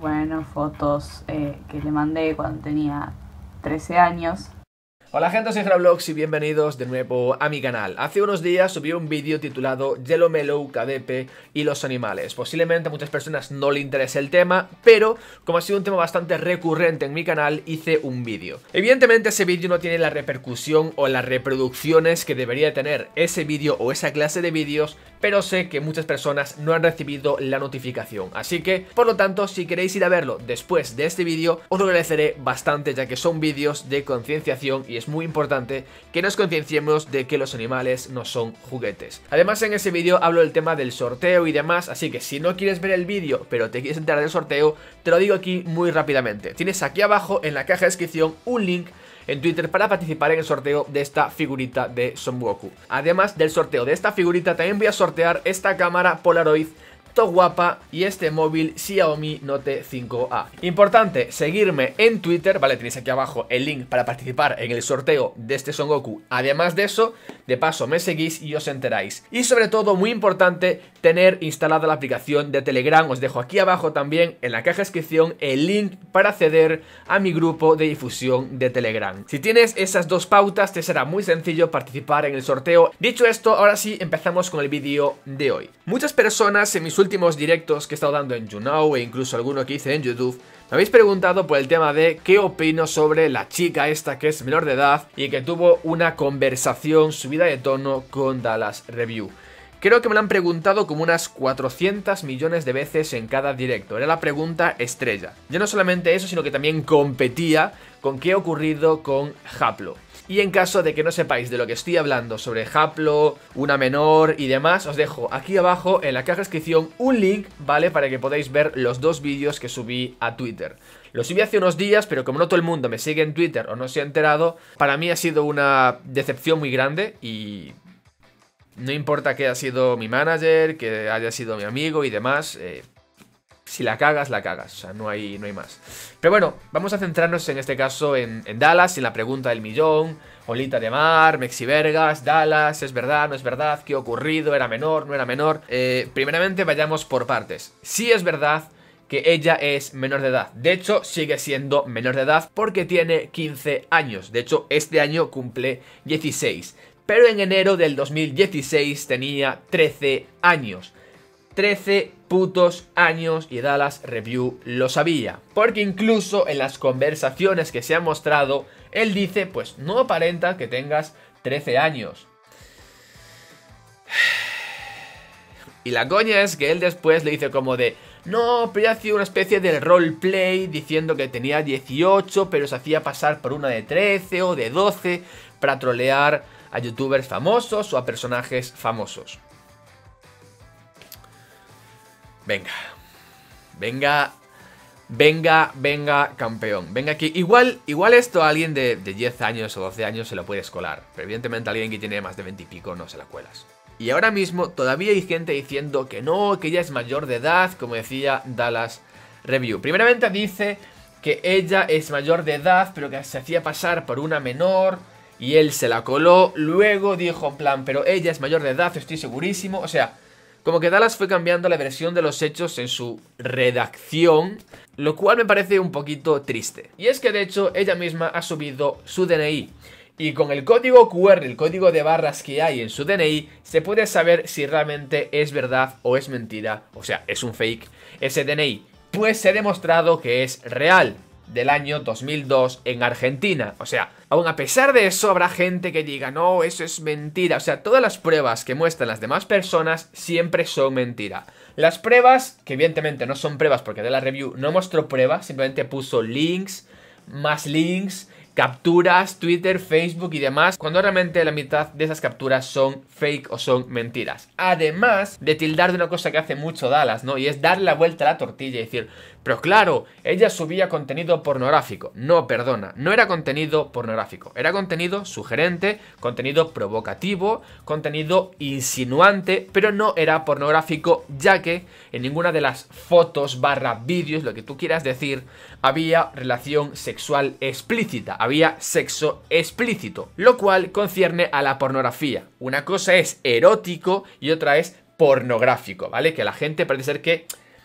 bueno, fotos que le mandé cuando tenía 13 años. Hola gente, soy Vlogs y bienvenidos de nuevo a mi canal. Hace unos días subí un vídeo titulado Yellow Mellow, KDP y los animales. Posiblemente a muchas personas no le interese el tema, pero como ha sido un tema bastante recurrente en mi canal, hice un vídeo. Evidentemente ese vídeo no tiene la repercusión o las reproducciones que debería tener ese vídeo o esa clase de vídeos, pero sé que muchas personas no han recibido la notificación. Así que, por lo tanto, si queréis ir a verlo después de este vídeo, os lo agradeceré bastante, ya que son vídeos de concienciación y es muy importante que nos concienciemos de que los animales no son juguetes. Además, en ese vídeo hablo del tema del sorteo y demás, así que si no quieres ver el vídeo pero te quieres enterar del sorteo, te lo digo aquí muy rápidamente. Tienes aquí abajo en la caja de descripción un link en Twitter para participar en el sorteo de esta figurita de Son Goku. Además del sorteo de esta figurita, también voy a sortear esta cámara Polaroid todo guapa y este móvil Xiaomi Note 5A. Importante, seguirme en Twitter, vale, tenéis aquí abajo el link para participar en el sorteo de este Son Goku. Además de eso, de paso me seguís y os enteráis. Y sobre todo, muy importante, tener instalada la aplicación de Telegram. Os dejo aquí abajo también en la caja de descripción el link para acceder a mi grupo de difusión de Telegram. Si tienes esas dos pautas, te será muy sencillo participar en el sorteo. Dicho esto, ahora sí empezamos con el vídeo de hoy. Muchas personas en mis últimos directos que he estado dando en YouNow e incluso alguno que hice en YouTube me habéis preguntado por el tema de qué opino sobre la chica esta que es menor de edad y que tuvo una conversación subida de tono con Dallas Review. Creo que me lo han preguntado como unas 400 millones de veces en cada directo. Era la pregunta estrella. Ya no solamente eso, sino que también competía con qué ha ocurrido con Haplo. Y en caso de que no sepáis de lo que estoy hablando sobre Haplo, una menor y demás, os dejo aquí abajo en la caja de descripción un link, ¿vale? Para que podáis ver los dos vídeos que subí a Twitter. Los subí hace unos días, pero como no todo el mundo me sigue en Twitter o no se ha enterado, para mí ha sido una decepción muy grande y no importa que haya sido mi manager, que haya sido mi amigo y demás, si la cagas, la cagas, o sea, no hay más. Pero bueno, vamos a centrarnos en este caso en Dallas, en la pregunta del millón, Olita de Mar, Mexi Vergas, Dallas, ¿es verdad, no es verdad? ¿Qué ha ocurrido? ¿Era menor, no era menor? Primeramente vayamos por partes. Sí es verdad que ella es menor de edad. De hecho, sigue siendo menor de edad porque tiene 15 años. De hecho, este año cumple 16. Pero en enero del 2016 tenía 13 años. 13 putos años y Dallas Review lo sabía. Porque incluso en las conversaciones que se han mostrado, él dice, pues no aparenta que tengas 13 años. Y la coña es que él después le dice como de, no, pero ya hacía una especie de roleplay diciendo que tenía 18, pero se hacía pasar por una de 13 o de 12 para trolear a youtubers famosos o a personajes famosos. Venga, campeón. Venga aquí. Igual esto a alguien de 10 años o 12 años se lo puedes colar. Pero evidentemente a alguien que tiene más de 20 y pico no se la cuelas. Y ahora mismo todavía hay gente diciendo que no, que ella es mayor de edad, como decía Dallas Review. Primeramente dice que ella es mayor de edad, pero que se hacía pasar por una menor y él se la coló. Luego dijo en plan, pero ella es mayor de edad, estoy segurísimo. O sea, como que Dallas fue cambiando la versión de los hechos en su redacción, lo cual me parece un poquito triste. Y es que de hecho ella misma ha subido su DNI. Y con el código QR, el código de barras que hay en su DNI, se puede saber si realmente es verdad o es mentira, o sea, es un fake, ese DNI. Pues se ha demostrado que es real, del año 2002 en Argentina. O sea, aún a pesar de eso habrá gente que diga, no, eso es mentira. O sea, todas las pruebas que muestran las demás personas siempre son mentira. Las pruebas, que evidentemente no son pruebas porque de la review no mostró pruebas, simplemente puso links, más links, capturas, Twitter, Facebook y demás, cuando realmente la mitad de esas capturas son fake o son mentiras. Además de tildar de una cosa que hace mucho Dallas, ¿no? Y es darle la vuelta a la tortilla y decir, pero claro, ella subía contenido pornográfico. No, perdona, no era contenido pornográfico, era contenido sugerente, contenido provocativo, contenido insinuante, pero no era pornográfico, ya que en ninguna de las fotos barra vídeos, lo que tú quieras decir, había relación sexual explícita, había sexo explícito, lo cual concierne a la pornografía. Una cosa es erótico y otra es pornográfico, ¿vale? Que la gente parece ser que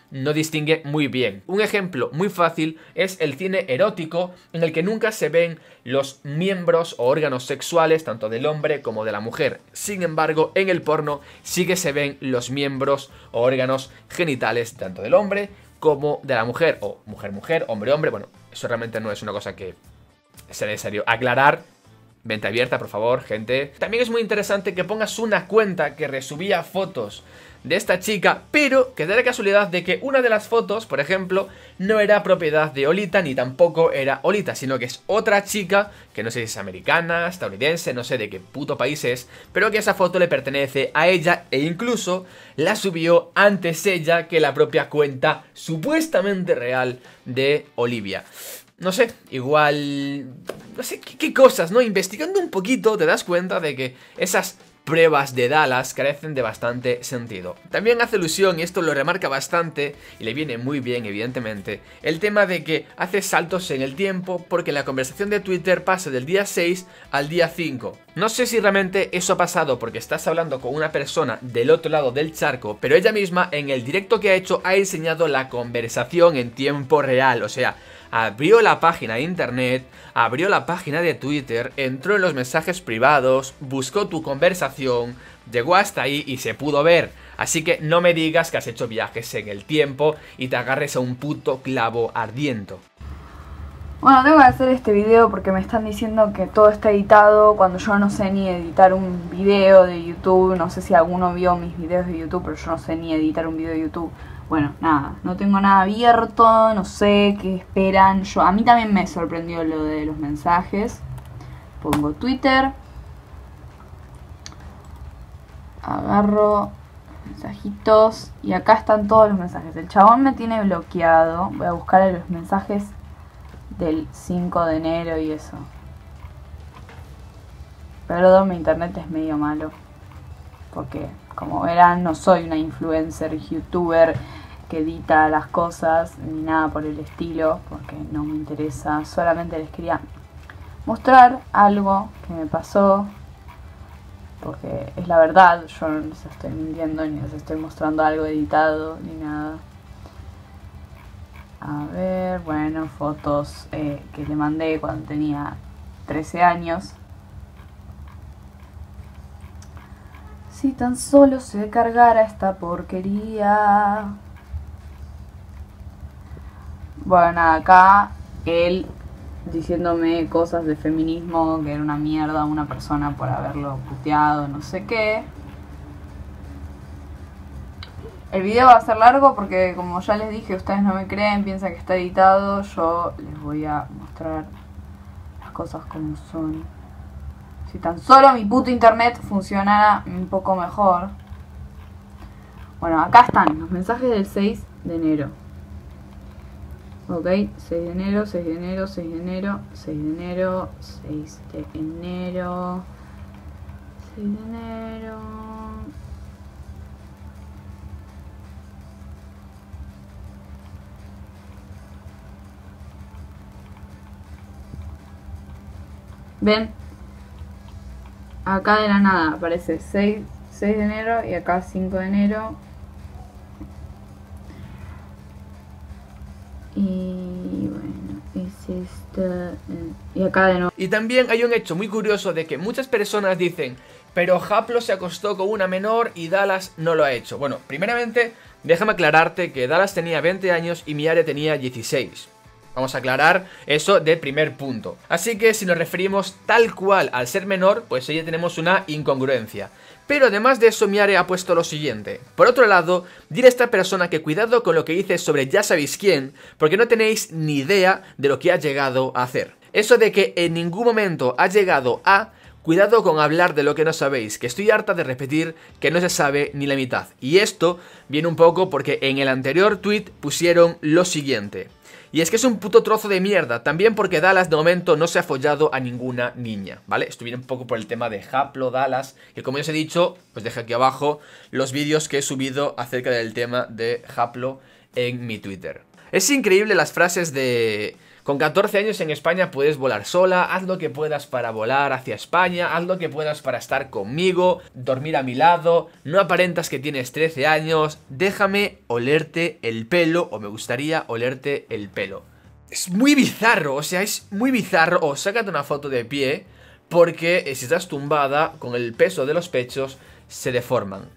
no distingue muy bien. Un ejemplo muy fácil es el cine erótico, en el que nunca se ven los miembros o órganos sexuales tanto del hombre como de la mujer. Sin embargo, en el porno sí que se ven los miembros o órganos genitales tanto del hombre como de la mujer, o mujer-mujer, hombre-hombre. Bueno, eso realmente no es una cosa que sea necesario aclarar. Mente abierta, por favor, gente. También es muy interesante que pongas una cuenta que resubía fotos de esta chica, pero que da la casualidad de que una de las fotos, por ejemplo, no era propiedad de Olita, ni tampoco era Olita, sino que es otra chica, que no sé si es americana, estadounidense, no sé de qué puto país es, pero que esa foto le pertenece a ella, e incluso la subió antes ella que la propia cuenta supuestamente real de Olivia. No sé, igual... no sé qué cosas, ¿no? Investigando un poquito te das cuenta de que esas pruebas de Dallas carecen de bastante sentido. También hace alusión, y esto lo remarca bastante, y le viene muy bien evidentemente, el tema de que hace saltos en el tiempo porque la conversación de Twitter pasa del día 6 al día 5. No sé si realmente eso ha pasado porque estás hablando con una persona del otro lado del charco, pero ella misma en el directo que ha hecho ha enseñado la conversación en tiempo real, o sea... abrió la página de internet, abrió la página de Twitter, entró en los mensajes privados, buscó tu conversación, llegó hasta ahí y se pudo ver. Así que no me digas que has hecho viajes en el tiempo y te agarres a un puto clavo ardiendo. Bueno, tengo que hacer este video porque me están diciendo que todo está editado cuando yo no sé ni editar un video de YouTube. No sé si alguno vio mis videos de YouTube, pero yo no sé ni editar un video de YouTube. Bueno, nada, no tengo nada abierto, no sé qué esperan. A mí también me sorprendió lo de los mensajes. Pongo Twitter. Agarro mensajitos y acá están todos los mensajes. El chabón me tiene bloqueado. Voy a buscar los mensajes del 5 de enero y eso. Perdón, mi internet es medio malo. Porque, como verán, no soy una influencer, youtuber que edita las cosas, ni nada por el estilo, porque no me interesa. Solamente les quería mostrar algo que me pasó, porque es la verdad. Yo no les estoy mintiendo, ni les estoy mostrando algo editado, ni nada. A ver, bueno, fotos que le mandé cuando tenía 13 años. Si tan solo se cargara esta porquería. Bueno, acá él diciéndome cosas de feminismo, que era una mierda una persona por haberlo puteado, no sé qué. El video va a ser largo porque, como ya les dije, ustedes no me creen, piensan que está editado. Yo les voy a mostrar las cosas como son. Si tan solo mi puto internet funcionara un poco mejor. Bueno, acá están los mensajes del 6 de enero. Ok, 6 de enero, 6 de enero, 6 de enero, 6 de enero, 6 de enero, 6 de enero. ¿Ven? Acá de la nada aparece 6 de enero y acá 5 de enero. Y bueno, es esta. Y acá de nuevo. Y también hay un hecho muy curioso de que muchas personas dicen: pero Haplo se acostó con una menor y Dallas no lo ha hecho. Bueno, primeramente, déjame aclararte que Dallas tenía 20 años y Miare tenía 16. Vamos a aclarar eso de primer punto. Así que si nos referimos tal cual al ser menor, pues ahí ya tenemos una incongruencia. Pero además de eso, Miare ha puesto lo siguiente: por otro lado, dile a esta persona que cuidado con lo que dice sobre ya sabéis quién, porque no tenéis ni idea de lo que ha llegado a hacer. Eso de que en ningún momento ha llegado a... cuidado con hablar de lo que no sabéis, que estoy harta de repetir que no se sabe ni la mitad. Y esto viene un poco porque en el anterior tweet pusieron lo siguiente: y es que es un puto trozo de mierda, también porque Dallas de momento no se ha follado a ninguna niña, ¿vale? Esto viene un poco por el tema de Haplo, Dallas, que como ya os he dicho, os dejo aquí abajo los vídeos que he subido acerca del tema de Haplo en mi Twitter. Es increíble las frases de... Con 14 años en España puedes volar sola, haz lo que puedas para volar hacia España, haz lo que puedas para estar conmigo, dormir a mi lado, no aparentas que tienes 13 años, déjame olerte el pelo o me gustaría olerte el pelo. Es muy bizarro, o sea, es muy bizarro. O sácate una foto de pie, porque si estás tumbada, con el peso de los pechos, se deforman.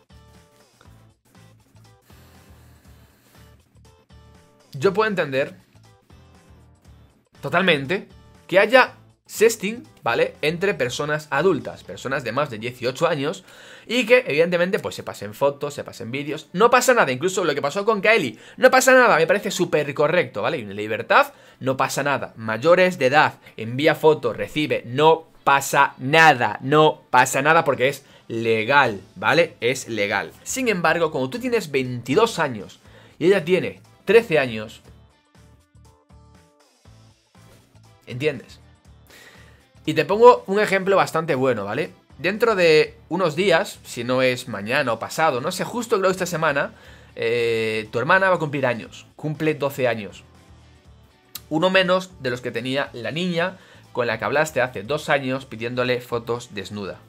Yo puedo entender totalmente que haya sexting, ¿vale? Entre personas adultas, personas de más de 18 años, y que evidentemente pues se pasen fotos, se pasen vídeos. No pasa nada, incluso lo que pasó con Kylie, no pasa nada, me parece súper correcto, ¿vale? Y en libertad, no pasa nada. Mayores de edad, envía fotos, recibe, no pasa nada, no pasa nada porque es legal, ¿vale? Es legal. Sin embargo, cuando tú tienes 22 años y ella tiene 13 años, ¿entiendes? Y te pongo un ejemplo bastante bueno, ¿vale? Dentro de unos días, si no es mañana o pasado, no sé, justo creo esta semana, tu hermana va a cumplir años, cumple 12 años. Uno menos de los que tenía la niña con la que hablaste hace 2 años pidiéndole fotos desnuda.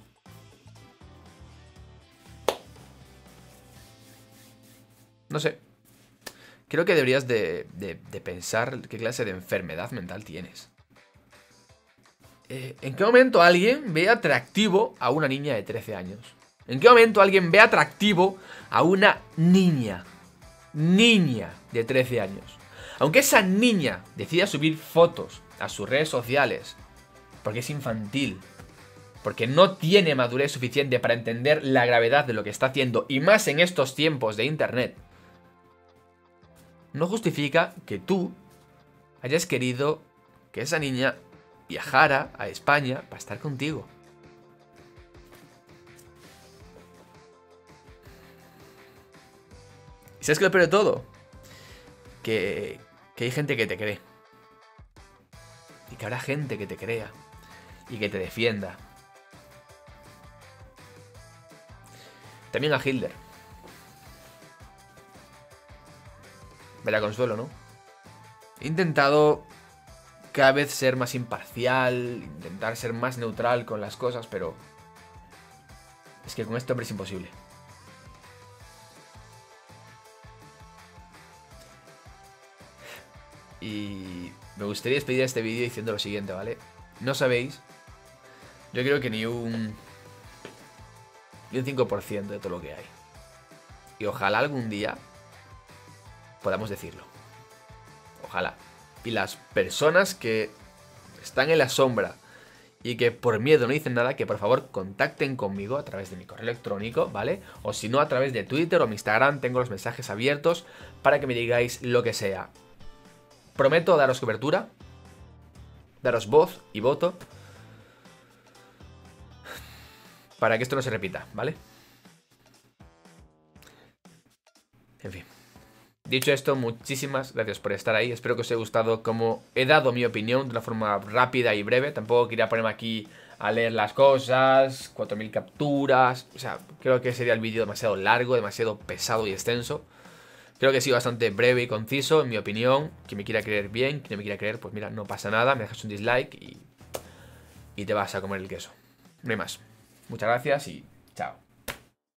No sé. Creo que deberías de pensar qué clase de enfermedad mental tienes. ¿En qué momento alguien ve atractivo a una niña de 13 años? ¿En qué momento alguien ve atractivo a una niña de 13 años? Aunque esa niña decida subir fotos a sus redes sociales porque es infantil, porque no tiene madurez suficiente para entender la gravedad de lo que está haciendo, y más en estos tiempos de internet, no justifica que tú hayas querido que esa niña viajara a España para estar contigo. ¿Y sabes qué es lo peor de todo? Que hay gente que te cree. Y que habrá gente que te crea. Y que te defienda. También a Hitler. Vaya consuelo, ¿no? He intentado cada vez ser más imparcial, intentar ser más neutral con las cosas, pero es que con este hombre es imposible. Y me gustaría despedir este vídeo diciendo lo siguiente, ¿vale? No sabéis, yo creo que ni un 5% de todo lo que hay. Y ojalá algún día podamos decirlo. Ojalá. Y las personas que están en la sombra y que por miedo no dicen nada, que por favor contacten conmigo a través de mi correo electrónico, ¿vale? O si no, a través de Twitter o mi Instagram, tengo los mensajes abiertos para que me digáis lo que sea. Prometo daros cobertura, daros voz y voto para que esto no se repita, ¿vale? En fin. Dicho esto, muchísimas gracias por estar ahí. Espero que os haya gustado cómo he dado mi opinión de una forma rápida y breve. Tampoco quería ponerme aquí a leer las cosas, 4000 capturas. O sea, creo que sería el vídeo demasiado largo, demasiado pesado y extenso. Creo que he sido bastante breve y conciso, en mi opinión. Quien me quiera creer bien, quien no me quiera creer, pues mira, no pasa nada. Me dejas un dislike y te vas a comer el queso. No hay más. Muchas gracias y